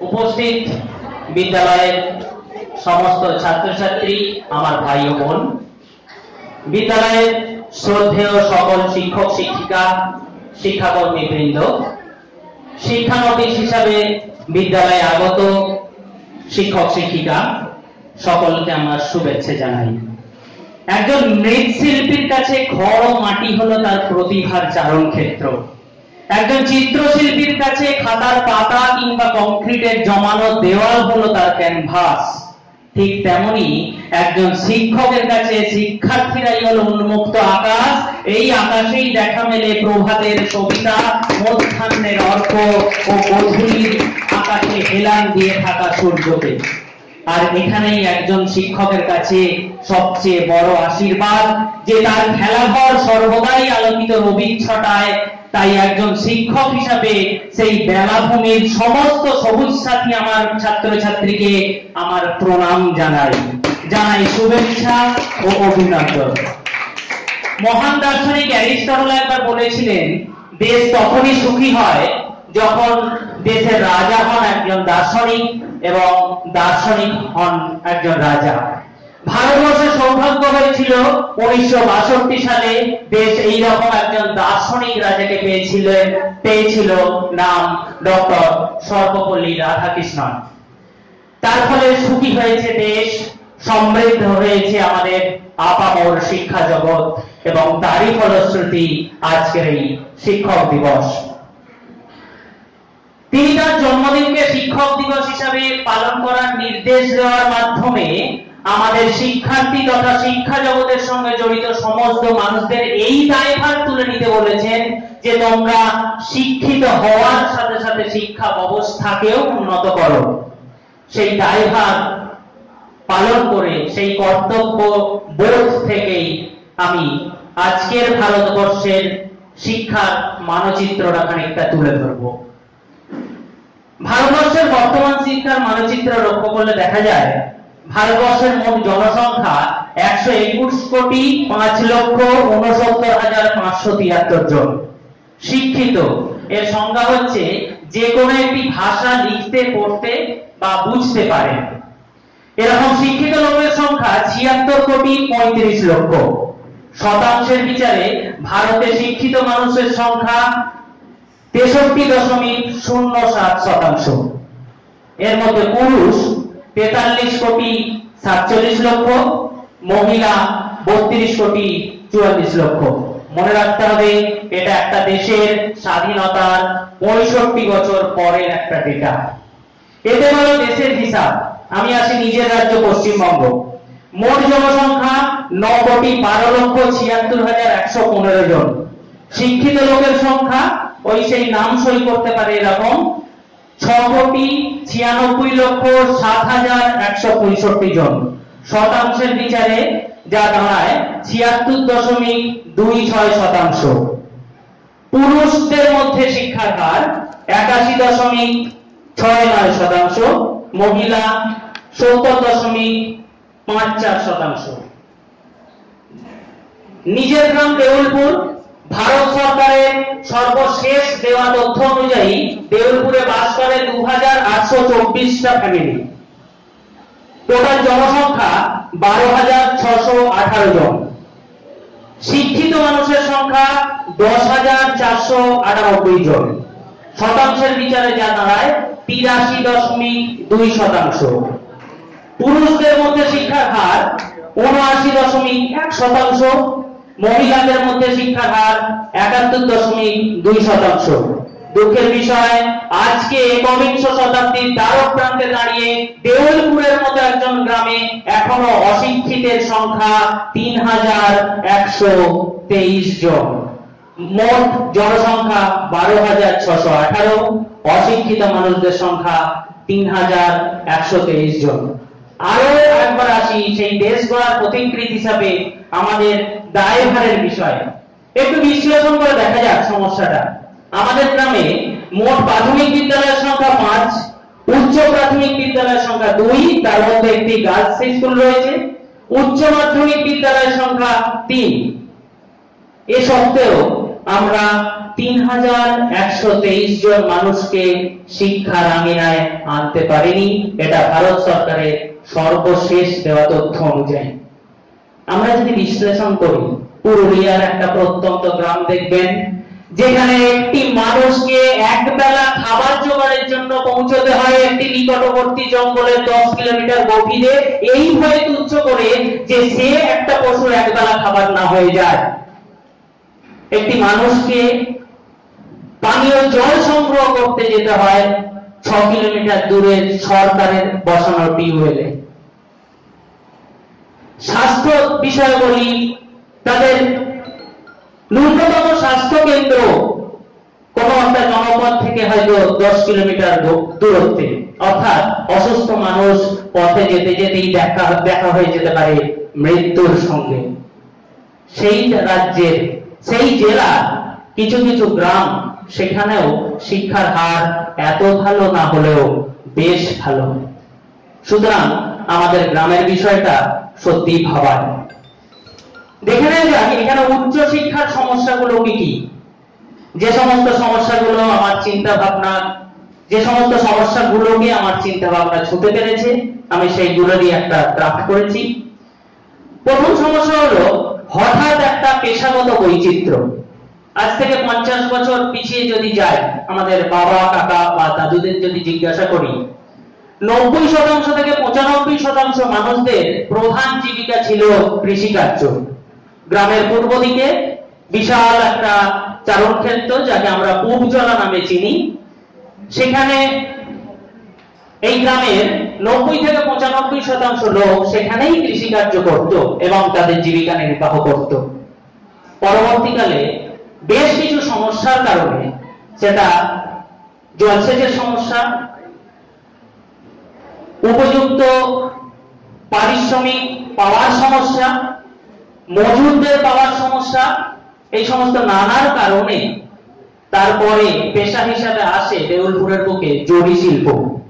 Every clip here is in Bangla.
উপস্থিত বিদ্যালয়ের সমস্ত ছাত্রছাত্রী, আমার ভাই ও বোন, বিদ্যালয়ের শ্রদ্ধেয় সকল শিক্ষক শিক্ষিকা, শিক্ষাকর্মী বৃন্দ, শিক্ষানবিশ হিসাবে বিদ্যালয়ে আগত শিক্ষক শিক্ষিকা সকলকে আমার শুভেচ্ছা জানাই। একজন মৃৎশিল্পীর কাছে খড় ও মাটি হলো তার প্রতিভার চারণ ক্ষেত্র। একজন চিত্রশিল্পীর কাছে খাতার পাতা কিংবা কংক্রিটের জমানো দেওয়াল হলো তার ক্যানভাস। ঠিক তেমনি একজন শিক্ষকের কাছে শিক্ষার্থীরাই হলো উন্মুক্ত আকাশ। এই আকাশেই দেখা মেলে প্রভাতের কবিতা, মধ্যাহ্নের অর্ক ও গধূলির আকাশে হেলান দিয়ে থাকা সূর্যকে। আর এখানেই একজন শিক্ষকের কাছে সবচেয়ে বড় আশীর্বাদ যে তার খেলাঘর সর্বদাই আলোকিত রবির ছটায়। তাই একজন শিক্ষক হিসাবে সেই বেলাভূমির সমস্ত সবুজ সাথী আমার ছাত্রছাত্রীকে আমার প্রণাম জানাই শুভেচ্ছা ও অভিনন্দন। মহান দার্শনিক অ্যারিস্টটল একবার বলেছিলেন, দেশ তখনই সুখী হয় যখন দেশের রাজা হন একজন দার্শনিক এবং দার্শনিক হন একজন রাজা। ভারতবর্ষের সৌভাগ্য হয়েছিল 1962 সালে দেশ এইরকম একজন দার্শনিক রাজাকে পেয়েছিল, নাম ডক্টর সর্বপল্লী রাধাকৃষ্ণন। তার ফলে সুখী হয়েছে দেশ, সমৃদ্ধ হয়েছে আমাদের আপামর শিক্ষা জগৎ, এবং তারই ফলশ্রুতি আজকের এই শিক্ষক দিবস। তিনি তার জন্মদিনকে শিক্ষক দিবস হিসাবে পালন করার নির্দেশ দেওয়ার মাধ্যমে আমাদের শিক্ষার্থী তথা শিক্ষা জগতের সঙ্গে জড়িত সমস্ত মানুষদের এই দায়ভার তুলে নিতে বলেছেন যে তোমরা শিক্ষিত হওয়ার সাথে সাথে শিক্ষা ব্যবস্থাকেও উন্নত করো। সেই দায়ভার পালন করে, সেই কর্তব্য বোধ থেকেই আমি আজকের ভারতবর্ষের শিক্ষার মানচিত্রটা খানিকটা তুলে ধরব। ভারতবর্ষের বর্তমান শিক্ষার মানচিত্র লক্ষ্য করলে দেখা যায় ভারতবর্ষের মোট জনসংখ্যা 121,05,69,573 জন। শিক্ষিত এর সংজ্ঞা হচ্ছে যে কোনো একটি ভাষা লিখতে, পড়তে বা বুঝতে পারে। এরকম শিক্ষিত লোকের সংখ্যা 76,35,00,000। শতাংশের বিচারে ভারতে শিক্ষিত মানুষের সংখ্যা 63.07%। এর মধ্যে পুরুষ 43,47,00,000, মহিলা 32,44,00,000। মনে রাখতে হবে এটা একটা দেশের স্বাধীনতার 65 বছর পরের একটা ডেটা। এতে হলো দেশের হিসাব। আমি আসি নিজের রাজ্য পশ্চিমবঙ্গ। মোট জনসংখ্যা 9,12,76,115 জন। শিক্ষিত লোকের সংখ্যা ওই সেই নাম সই করতে পারে এরকম 6,96,07,165 জন। শতাংশের বিচারে যা দাঁড়ায় 76.26%। পুরুষদের মধ্যে শিক্ষার হার 81.69%, মহিলা 70.54%। নিজের গ্রাম দেউলপুর। ভারত সরকারের সর্বশেষ দেওয়া তথ্য অনুযায়ী দেউলপুরে বাস করে 2,824টা ফ্যামিলি। টোটাল জনসংখ্যা 12,618 জন। শিক্ষিত মানুষের সংখ্যা 10,498 জন। শতাংশের বিচারে যা দাঁড়ায় 83.2%। পুরুষদের মধ্যে শিক্ষার হার 79.1%, মহিলাদের মধ্যে শিক্ষার হার 71.2%। দুঃখের বিষয়, আজকে একবিংশ শতাব্দীর দ্বার প্রান্তে দাঁড়িয়ে দেউলপুরের মতো একজন গ্রামে এখনো অশিক্ষিতের সংখ্যা 3,123 জন। মোট জনসংখ্যা 12,618, অশিক্ষিত মানুষদের সংখ্যা 3,123 জন। আরো একবার আসি সেই দেশ গড়ার পথিকৃৎ হিসাবে আমাদের দায়ভারের বিষয়। একটু বিশ্লেষণ করে দেখা যাক সমস্যাটা। আমাদের গ্রামে মোট প্রাথমিক বিদ্যালয়ের সংখ্যা 5, উচ্চ প্রাথমিক বিদ্যালয়ের সংখ্যা 2, তার মধ্যে একটি গার্লস স্কুল রয়েছে। উচ্চ মাধ্যমিক বিদ্যালয়ের সংখ্যা 3। এ সত্ত্বেও আমরা 3123 জন মানুষকে শিক্ষার আঙিনায় আনতে পারিনি। এটা ভারত সরকারের সর্বশেষ দেওয়া তথ্য অনুযায়ী। আমরা যদি বিশ্লেষণ করি, পুরুলিয়ার একটা প্রত্যন্ত গ্রাম দেখবেন যেখানে একটি মানুষকে একবেলা খাবার জোগাড়ের জন্য পৌঁছতে হয় একটি নিকটবর্তী জঙ্গলের 10 কিলোমিটার গভীরে, এই ভয়ে তুচ্ছ করে যে সে একটা পশুর একবেলা খাবার না হয়ে যায়। একটি মানুষকে পানীয় জল সংগ্রহ করতে যেতে হয় 6 কিলোমিটার দূরে সরকারের বসানো টিউবওয়েলে। স্বাস্থ্য বিষয়ে বলি, তাদের ন্যূনতম স্বাস্থ্য কেন্দ্র কোন একটা জনপদ থেকে হয়তো 10 কিলোমিটার দূরত্বে, অর্থাৎ অসুস্থ মানুষ পথে যেতে যেতেই দেখা হয়ে যেতে পারে মৃত্যুর সঙ্গে। সেই রাজ্যের, সেই জেলা কিছু কিছু গ্রাম, সেখানেও শিক্ষার হার এত ভালো না হলেও বেশ ভালো। সুতরাং আমাদের গ্রামের বিষয়টা সত্যি ভাবার। দেখে নেওয়া যাক এখানে উচ্চ শিক্ষার সমস্যাগুলো কি কি। যে সমস্ত সমস্যাগুলো আমার চিন্তা ভাবনা, যে সমস্ত সমস্যাগুলোকে আমার চিন্তা ভাবনা ছুঁতে পেরেছে, আমি সেইগুলোরই একটা ড্রাফট করেছি। প্রথম সমস্যা হলো হঠাৎ একটা পেশাগত বৈচিত্র্য। আজ থেকে 50 বছর পিছিয়ে যদি যাই, আমাদের বাবা কাকা বা দাদুদের যদি জিজ্ঞাসা করি, 90% থেকে 95% মানুষদের প্রধান জীবিকা ছিল কৃষিকার্য। গ্রামের পূর্ব দিকে বিশাল একটা চারণ ক্ষেত্র, যাকে আমরা পূবজলা নামে চিনি, সেখানে এই গ্রামের 90 থেকে 95% লোক সেখানেই কৃষিকার্য করত এবং তাদের জীবিকা নির্বাহ করত। পরবর্তীকালে বেশ কিছু সমস্যার কারণে, সেটা জলসেচের সমস্যা, উপযুক্ত পারিশ্রমিক পাওয়ার সমস্যা, মজুরদের পাওয়ার সমস্যা, এই সমস্ত নানার কারণে তারপরে পেশা হিসাবে আসে দেউলপুরের বুকে জরি শিল্প।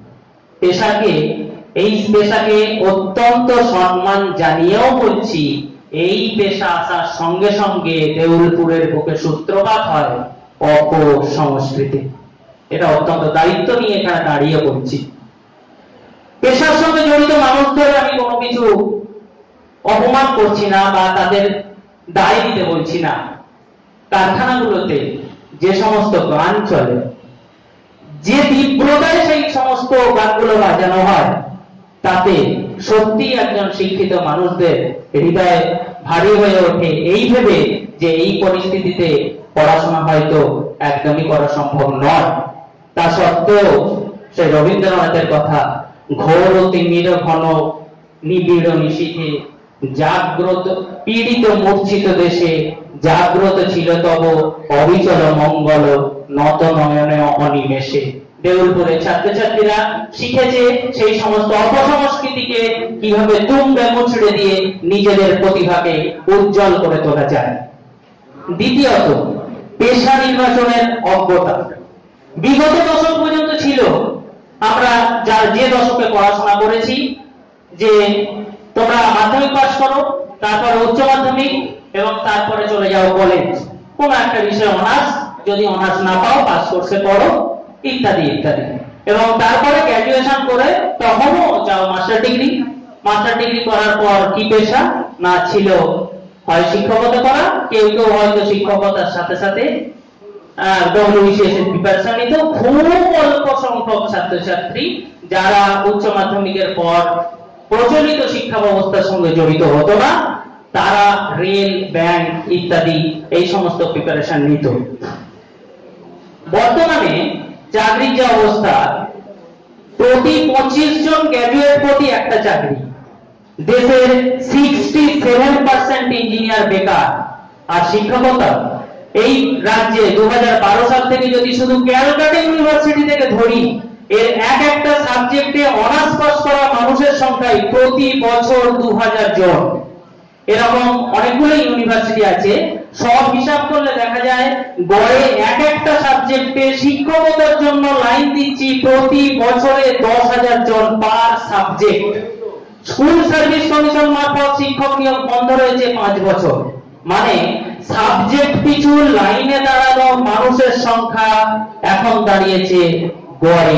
এই পেশাকে অত্যন্ত সম্মান জানিয়েও বলছি, এই পেশা আসার সঙ্গে সঙ্গে দেউলপুরের বুকে সূত্রপাত হয় অপসংস্কৃতি। এটা অত্যন্ত দায়িত্ব নিয়ে এখানে দাঁড়িয়ে বলছি। পেশার সঙ্গে জড়িত মানুষদের আমি কোনো কিছু অপমান করছি না বা তাদের দায় দিতে বলছি না। কারখানাগুলোতে যে সমস্ত গান চলে, যে তীব্রতায় সেই সমস্ত গানগুলো বাজানো হয়, তাতে সত্যি একজন শিক্ষিত মানুষদের হৃদয়ে ভারী হয়ে ওঠে, এই ভেবে যে এই পরিস্থিতিতে পড়াশোনা হয়তো একদমই করা সম্ভব নয়। তা সত্ত্বেও সেই রবীন্দ্রনাথের কথা, ঘোর তিমির ঘন নিবিড় নিশীথে জাগ্রত পীড়িত মূর্ছিত দেশে জাগ্রত ছিল তব অবিচল মঙ্গল নত নয়নে অনিমেষে। দেউলপুরের ছাত্রছাত্রীরা শিখেছে সেই সমস্ত অপসংস্কৃতিকে কিভাবে তুঙ্গে মুচড়ে দিয়ে নিজেদের প্রতিভাকে উজ্জ্বল করে তোলা যায়। দ্বিতীয়ত, পেশা নির্বাচনের অজ্ঞতা। বিগত দশক পর্যন্ত ছিল, আমরা যে দশকে পড়াশোনা করেছি, যে তোমরা মাধ্যমিক পাস করো, তারপরে উচ্চ মাধ্যমিক এবং তারপরে চলে যাও কলেজ, কোন একটা বিষয়ে অনার্স, যদি অনার্স না পাও পাস কোর্সে পড়ো, ইত্যাদি ইত্যাদি, এবং তারপরে গ্র্যাজুয়েশন করে তখনও যাও মাস্টার ডিগ্রি। মাস্টার ডিগ্রি করার পর কি পেশা না ছিল, হয় শিক্ষকতা করা, কেউ কেউ হয়তো শিক্ষকতার সাথে সাথে WBCS এর প্রিপারেশন নিত। খুব অল্প সংখ্যক ছাত্রছাত্রী যারা উচ্চ মাধ্যমিকের পর প্রচলিত শিক্ষা ব্যবস্থার সঙ্গে জড়িত হতো না, তারা রেল, ব্যাংক ইত্যাদি এই সমস্ত প্রিপারেশন নিত। বর্তমানে চাকরির যে অবস্থা, প্রতি 25 জন গ্র্যাজুয়েট প্রতি একটা চাকরি। দেশের 67% ইঞ্জিনিয়ার বেকার। আর শিক্ষকতা এই রাজ্যে 2012 সাল থেকে যদি শুধু ক্যালকাটা ইউনিভার্সিটি থেকে ধরি, এর একটা সাবজেক্টে অনার্স পাস করা মানুষের সংখ্যাই প্রতি বছর 2000 জন। এরকম অনেকগুলো ইউনিভার্সিটি আছে, সব হিসাব করলে দেখা যায় গড়ে একটা সাবজেক্টে শিক্ষকতার জন্য লাইন দিচ্ছি প্রতি বছরে 10,000 জন per subject. School service commission মারফত শিক্ষক নিয়োগ বন্ধ রয়েছে 5 বছর। মানে সাবজেক্ট পিছু লাইনে দাঁড়ানো মানুষের সংখ্যা এখন দাঁড়িয়েছে গড়ে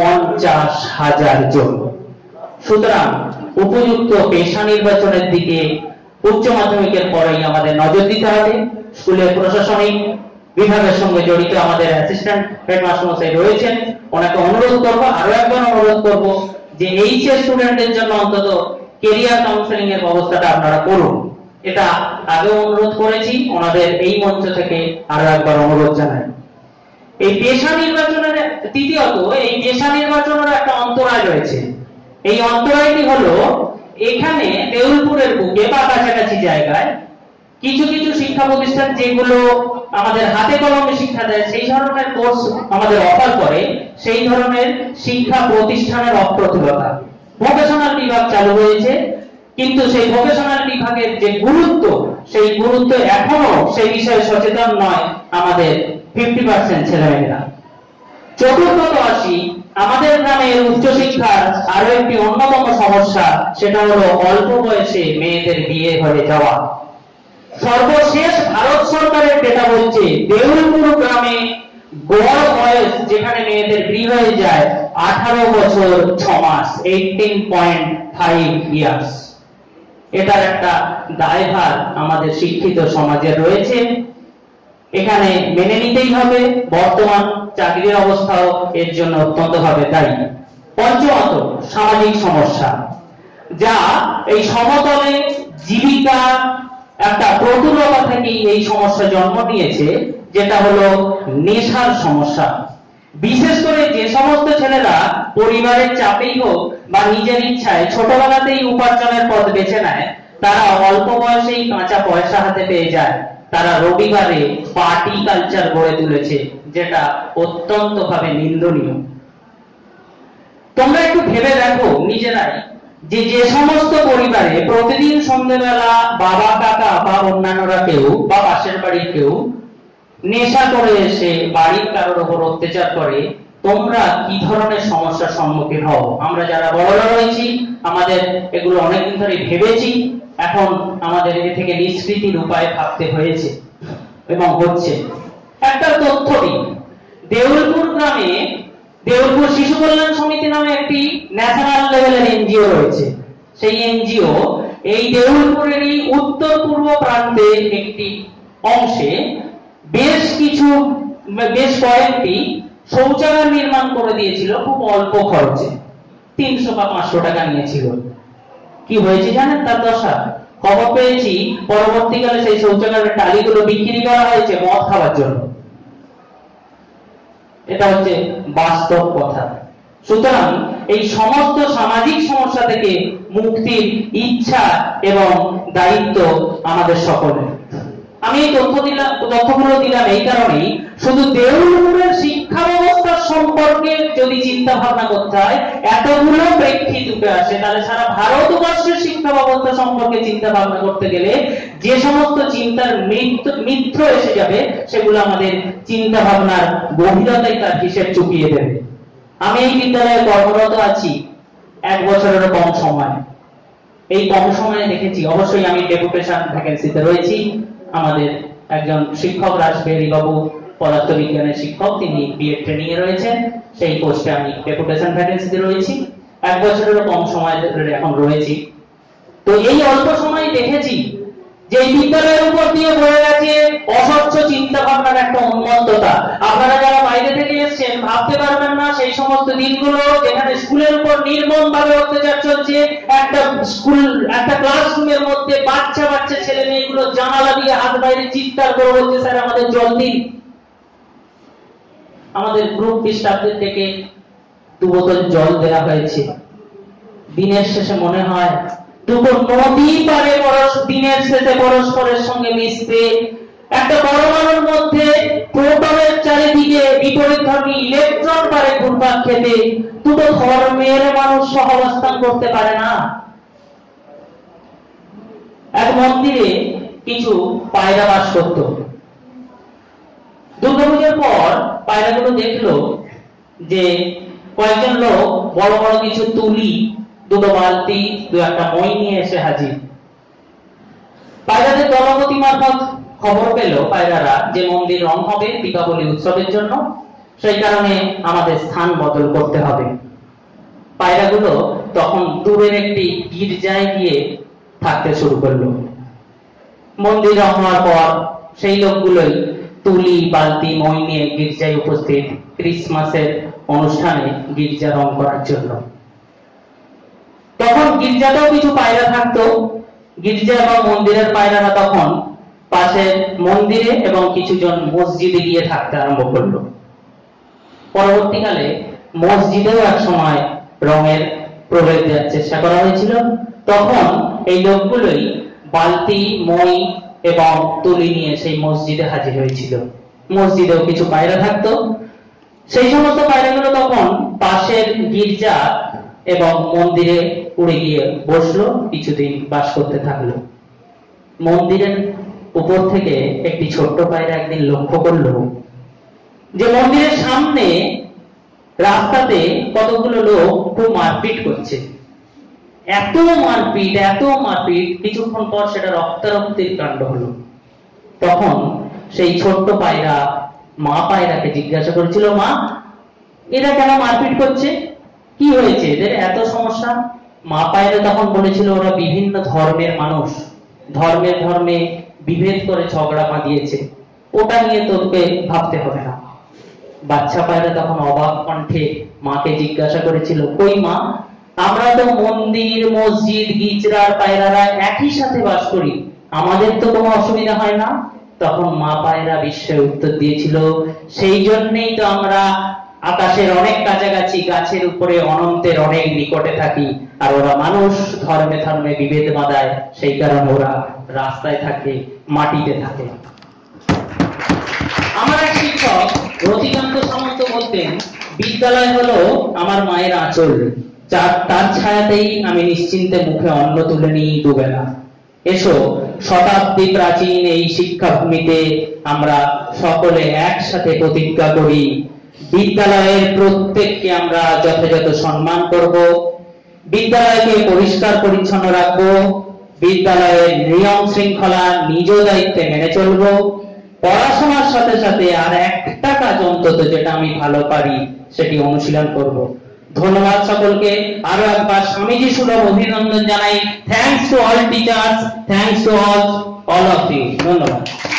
50,000 জন। সুতরাং উপযুক্ত পেশা নির্বাচনের দিকে উচ্চ মাধ্যমিকের পরেই আমাদের নজর দিতে হবে। স্কুলের প্রশাসনিক বিভাগের সঙ্গে জড়িত আমাদের অ্যাসিস্ট্যান্ট হেডমাস্টার মশাই রয়েছেন, ওনাকে অনুরোধ করব, আরো একবার অনুরোধ করব যে এইচএস স্টুডেন্টদের জন্য অন্তত কেরিয়ার কাউন্সেলিং এর ব্যবস্থাটা আপনারা করুন। এটা আগেও অনুরোধ করেছি, ওনাদের এই মঞ্চ থেকে আরো একবার অনুরোধ জানাই। এই পেশা নির্বাচনের তৃতীয়ত এই পেশা নির্বাচনের একটা অন্তরায় রয়েছে। এই অন্তরায়টি হলো এখানে দেউলপুরের বুকে বা কাছাকাছি জায়গায় কিছু কিছু শিক্ষা প্রতিষ্ঠান যেগুলো আমাদের হাতে কলমে শিক্ষা দেয়, সেই ধরনের কোর্স আমাদের অফার করে, সেই ধরনের শিক্ষা প্রতিষ্ঠানের অপ্রতুলতা। ভোকেশনাল বিভাগ চালু হয়েছে, কিন্তু সেই ভোকেশনাল বিভাগের যে গুরুত্ব, সেই গুরুত্ব এখনো সেই বিষয়ে সচেতন নয় আমাদের 50% ছেলেমেয়েরা। চতুর্থত আসি, আমাদের গ্রামের উচ্চশিক্ষার আরো একটি অন্যতম সমস্যা, সেটা হলো অল্প বয়সে মেয়েদের বিয়ে হয়ে যাওয়া। সর্বশেষ ভারত সরকারের ডেটা বলছে দেউলপুর গ্রামে গড় বয়স যেখানে মেয়েদের বিয়ে হয়ে যায় 18 বছর 6 মাস, 18.5 ইয়ার্স। এটার একটা দায়ভার আমাদের শিক্ষিত সমাজের রয়েছে, এখানে মেনে নিতেই হবে। বর্তমান চাকরির অবস্থাও এর জন্য অত্যন্ত ভাবে দায়ী। পঞ্চমত সামাজিক সমস্যা, যা এই সমতলে জীবিকা একটা প্রতুলতা থেকেই এই সমস্যা জন্ম নিয়েছে, যেটা হলো নেশার সমস্যা। বিশেষ করে যে সমস্ত ছেলেরা পরিবারের চাপেই হোক বা নিজের ইচ্ছায় ছোটবেলাতেই উপার্জনের পথ বেছে নেয়, তারা অল্প বয়সেই কাঁচা পয়সা হাতে পেয়ে যায়। তারা রবিবারে পার্টি কালচার গড়ে তুলেছে, যেটা অত্যন্ত ভাবে নিন্দনীয়। তোমরা একটু ভেবে দেখো নিজেরাই, যে যে সমস্ত পরিবারে প্রতিদিন সন্ধ্যেবেলা বাবা কাকা বা অন্যান্যরা কেউ বা পাশের বাড়ির কেউ নেশা করে এসে বাড়ির কারোর উপর অত্যাচার করে, তোমরা কি ধরনের সমস্যার সম্মুখীন হও। আমরা যারা বড়রা রয়েছি আমাদের এগুলো অনেকদিন ধরে ভেবেছি, এখন আমাদের এ থেকে নিষ্কৃতির উপায় ভাবতে হয়েছে এবং হচ্ছে। একটা তথ্য দিই, দেউলপুর গ্রামে দেউলপুর শিশু কল্যাণ সমিতি নামে একটি ন্যাশনাল লেভেলের এনজিও রয়েছে। সেই এনজিও এই দেউলপুরেরই উত্তর পূর্ব প্রান্তে একটি অংশে বেশ কয়েকটি শৌচাগার নির্মাণ করে দিয়েছিল খুব অল্প খরচে, 300 বা 500 টাকা নিয়েছিল। কি হয়েছে জানেন তার দশা? খবর পেয়েছি পরবর্তীকালে সেই শৌচাগারের টালিগুলো বিক্রি করা হয়েছে মদ খাওয়ার জন্য। এটা হচ্ছে বাস্তব কথা। সুতরাং এই সমস্ত সামাজিক সমস্যা থেকে মুক্তির ইচ্ছা এবং দায়িত্ব আমাদের সকলের। আমি এই তথ্যগুলো দিলাম এই কারণেই, শুধু দেউলপুরের শিক্ষা ব্যবস্থা সম্পর্কে যদি চিন্তা ভাবনা করতে হয়, এতগুলো প্রেক্ষিত উঠে আসে, তাহলে সারা ভারতবর্ষের শিক্ষা ব্যবস্থা সম্পর্কে চিন্তা ভাবনা করতে গেলে যে সমস্ত চিন্তার মিত্র এসে যাবে, সেগুলো আমাদের চিন্তা ভাবনার গভীরতায় তার হিসেব চুকিয়ে দেবে। আমি এই বিদ্যালয়ে কর্মরত আছি 1 বছরেরও কম সময়। এই কম সময়ে দেখেছি, অবশ্যই আমি ডেপুটেশন ভ্যাকেন্সিতে রয়েছি। আমাদের একজন শিক্ষক রাজবেরি বাবু পদার্থবিজ্ঞানের শিক্ষক, তিনি বিএড ট্রেনিং এ রয়েছেন, সেই পোস্টে আমি ডেপুটেশন ভ্যাকেন্সিতে রয়েছি। 1 বছরেরও কম সময় এখন রয়েছি। তো এই অল্প সময় দেখেছি যে এই বিদ্যালয়ের উপর দিয়ে বয়ে গেছে অস্বচ্ছ চিন্তা ভাবনার একটা উন্মত্ততা। আপনারা যারা বাইরে থেকে এসেছেন ভাবতে পারবেন না সেই সমস্ত দিনগুলো যেখানে স্কুলের উপর নির্মমভাবে অত্যাচার চলছে। একটা ক্লাসরুমের মধ্যে বাচ্চা ছেলে মেয়েগুলো জানালা দিয়ে হাত বাইরে চিৎকার করে বলছে, স্যার আমাদের জল দিন। আমাদের গ্রুপ স্টাফদের থেকে 2 বোতল জল দেওয়া হয়েছে। দিনের শেষে মনে হয় দুটো নদী পারে দিনের শেষে পরস্পরের সঙ্গে মিশতে। একটা পরমাণুর মধ্যে প্রোটনের চারিদিকে বিপরীতধর্মী ইলেকট্রন পারে ঘুরপাক খেতে, দুটো ধর্মের মানুষ সহাবস্থান করতে পারে না। এক মন্দিরে কিছু পায়রা বাস করত। দুর্গাপূজার পর পায়রাগুলো দেখলো যে কয়েকজন লোক বড় বড় কিছু তুলি, 2টো বালতি, 2-1টা মই নিয়ে এসে হাজির। পায়রাদের দলপতি মারফত খবর পেল পায়রারা যে মন্দির রং হবে দীপাবলি উৎসবের জন্য, সেই কারণে আমাদের স্থান বদল করতে হবে। পায়রাগুলো তখন দূরের একটি গির্জায় গিয়ে থাকতে শুরু করলো। মন্দির রং হওয়ার পর সেই লোকগুলোই তুলি বালতি মই নিয়ে গির্জায় উপস্থিত ক্রিসমাসের অনুষ্ঠানে গির্জা রং করার জন্য। তখন গির্জাতেও কিছু পায়রা থাকতো। গির্জা এবং মন্দিরের পায়রারা তখন পাশের মন্দিরে এবং কিছুজন মসজিদে গিয়ে থাকতে আরম্ভ করলো। পরবর্তীকালে মসজিদেও এক সময় রঙের প্রলেপ দেওয়ার চেষ্টা করা হয়েছিল। তখন এই লোকগুলোই বালতি মই এবং তুলি নিয়ে সেই মসজিদে হাজির হয়েছিল। মসজিদেও কিছু পায়রা থাকতো। সেই সমস্ত পায়রাগুলো তখন পাশের গির্জা এবং মন্দিরে উড়ে গিয়ে বসলো, কিছুদিন বাস করতে থাকলো। মন্দিরের উপর থেকে একটি ছোট্ট পায়রা একদিন লক্ষ্য করলো যে মন্দিরের সামনে রাস্তাতে কতগুলো লোক খুব মারপিট করছে। এত মারপিট, কিছুক্ষণ পর সেটা রক্তারক্তির কাণ্ড হলো। তখন সেই ছোট্ট পায়রা মা পায়রাকে জিজ্ঞাসা করেছিল, মা, এরা কেন মারপিট করছে, কি হয়েছে এদের এত সমস্যা? মা পায়রা তখন বলেছিল, ওরা বিভিন্ন ধর্মের মানুষ, ধর্মে বিভেদ করে ঝগড়া বাঁধিয়েছে, ওটা নিয়ে তোকে ভাবতে হবে না। বাচ্চা পায়রা তখন অবাক কণ্ঠে মাকে জিজ্ঞাসা করেছিল, কই মা, আমরা তো মন্দির মসজিদ গির্জার পায়রারা একই সাথে বাস করি, আমাদের তো কোনো অসুবিধা হয় না। তখন মা পায়রা বিস্ময়ে উত্তর দিয়েছিল, সেই জন্যই তো আমরা আকাশের অনেক কাছাকাছি, গাছের উপরে অনন্তের অনেক নিকটে থাকি, আর ওরা মানুষ ধর্মে বিভেদ বাঁধায়, সেই কারণে ওরা রাস্তায় থাকে, মাটিতে থাকে। আমার এক শিক্ষক রতিকান্ত সামন্ত বলতেন, বিদ্যালয় হলো আমার মায়ের আঁচল, তার ছায়াতেই আমি নিশ্চিন্তে মুখে অন্ন তুলে নিই দুবেলা। এসো শতাব্দী প্রাচীন এই শিক্ষাভূমিতে আমরা সকলে একসাথে প্রতিজ্ঞা করি, বিদ্যালয়ের প্রত্যেককে আমরা যথাযথ সম্মান করব, বিদ্যালয়কে পরিষ্কার পরিচ্ছন্ন রাখবো, বিদ্যালয়ের নিয়ম শৃঙ্খলা নিজ দায়িত্বে মেনে চলবো, পড়াশোনার সাথে সাথে আর একটা কাজ অন্তত যেটা আমি ভালো পারি সেটি অনুশীলন করব। ধন্যবাদ সকলকে। আরো একবার স্বামীজি সুলভ অভিনন্দন জানাই। Thanks to all teachers, thanks to all of you. ধন্যবাদ।